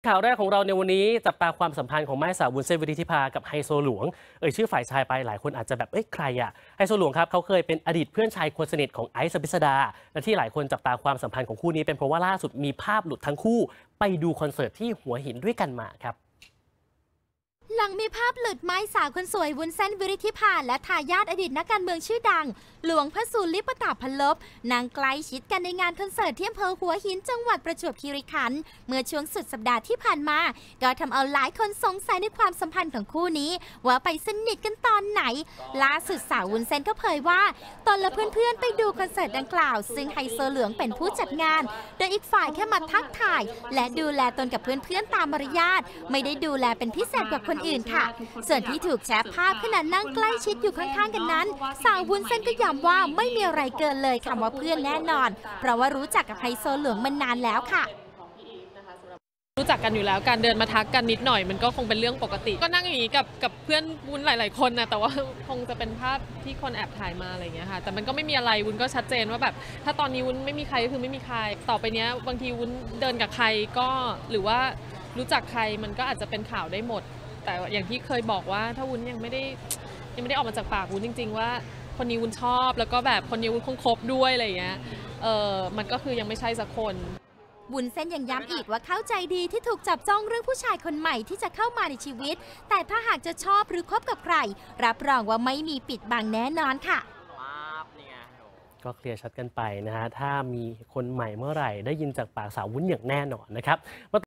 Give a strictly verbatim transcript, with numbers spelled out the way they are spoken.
ข่าวแรกของเราในวันนี้จับตาความสัมพันธ์ของแม่สาววุ้นเส้นวิริธิภากับไฮโซหลวงเอ่ยชื่อฝ่ายชายไปหลายคนอาจจะแบบเอ้ยใครอะไฮโซหลวงครับเขาเคยเป็นอดีตเพื่อนชายคนสนิทของไอซ์ อภิสดาและที่หลายคนจับตาความสัมพันธ์ของคู่นี้เป็นเพราะว่าล่าสุดมีภาพหลุดทั้งคู่ไปดูคอนเสิร์ตที่หัวหินด้วยกันมาครับหลังมีภาพหลุดไม้สาวคนสวยวุ้นเส้นวิริธิภาและทายาทอดีตนักการเมืองชื่อดังหลวงพระสูรลิปตาพันลบนางใกล้ชิดกันในงานคอนเสิร์ตที่อำเภอหัวหินจังหวัดประจวบคีรีขันธ์เมื่อช่วงสุดสัปดาห์ที่ผ่านมาก็ทำเอาหลายคนสงสัยในความสัมพันธ์ของคู่นี้ว่าไปสนิทกันตอนไหนล่าสุดสาววุ้นเส้นก็เผยว่าตนและเพื่อนๆไปดูคอนเสิร์ตดังกล่าวซึ่งไฮโซเหลืองเป็นผู้จัดงานโดยอีกฝ่ายแค่มาทักทายและดูแลตนกับเพื่อนๆตามมารยาทไม่ได้ดูแลเป็นพิเศษกว่าคนอื่นค่ะส่วนที่ถูกแชร์ภาพขณะนั่งใกล้ชิดอยู่ข้างๆกันนั้นสาววุ้นเส้นก็ย้ำว่าไม่มีอะไรเกินเลยคำว่าเพื่อนแน่นอนเพราะว่ารู้จักกับไฮโซเหลืองมานานแล้วค่ะรู้จักกันอยู่แล้วการเดินมาทักกันนิดหน่อยมันก็คงเป็นเรื่องปกติก็นั่งอย่างนี้กับกับเพื่อนวุ้นหลายๆคนนะแต่ว่าคงจะเป็นภาพที่คนแอบถ่ายมาอะไรอย่างเงี้ยค่ะแต่มันก็ไม่มีอะไรวุ้นก็ชัดเจนว่าแบบถ้าตอนนี้วุ้นไม่มีใครก็คือไม่มีใครต่อไปเนี้ยบางทีวุ้นเดินกับใครก็หรือว่ารู้จักใครมันก็อาจจะเป็นข่าวได้หมดแต่อย่างที่เคยบอกว่าถ้าวุ้นยังไม่ได้ยังไม่ได้ออกมาจากปากวุ้นจริงๆว่าคนนี้วุ้นชอบแล้วก็แบบคนนี้วุ้นคงคบด้วยอะไรอย่างเงี้ยเออมันก็คือยังไม่ใช่สักคนวุ้นเส้นยังย้ำอีกว่าเข้าใจดีที่ถูกจับจ้องเรื่องผู้ชายคนใหม่ที่จะเข้ามาในชีวิตแต่ถ้าหากจะชอบหรือคบกับใครรับรองว่าไม่มีปิดบังแน่นอนค่ะก็เคลียร์ชัดกันไปนะฮะถ้ามีคนใหม่เมื่อไหร่ได้ยินจากปากสาววุ้นอย่างแน่นอนนะครับ